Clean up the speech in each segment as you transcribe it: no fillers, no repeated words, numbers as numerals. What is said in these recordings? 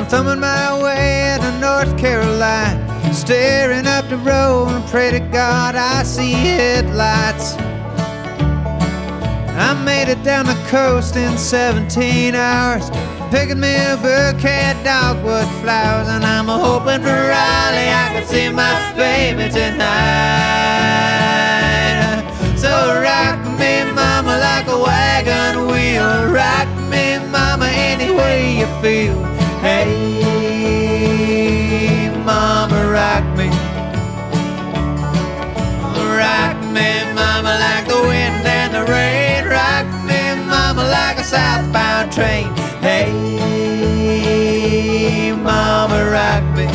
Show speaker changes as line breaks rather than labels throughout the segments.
thumbing my way to North Carolina, staring up the road and pray to God I see headlights. I made it down the coast in 17 hours, picking me a bouquet of dogwood flowers, and I'm hoping for Raleigh I can see my baby tonight. So rock me, mama, like a wagon wheel. Rock me, mama, any way you feel. Hey, mama, rock me. Rock me, mama, like the wind and the rain. Rock me, mama, like a southbound train. Hey, mama, rock me.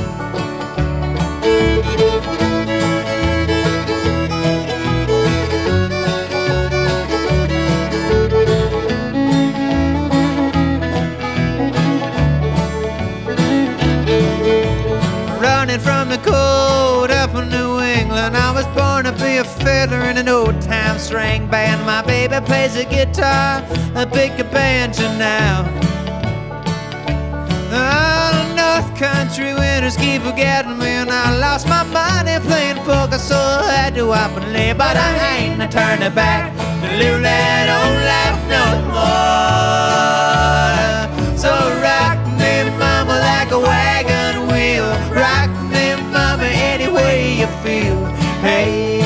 Running from the cold up in New England, I was born to be a fiddler in an old-time string band. My baby plays the guitar, I pick a banjo now. Oh, North Country winters keep forgetting me, and I lost my money playing poker, so I had to up and lay. But I ain't turning back to live that old life no more. So rock me, mama, like a wagon wheel. Rock me, mama, any way you feel. Hey,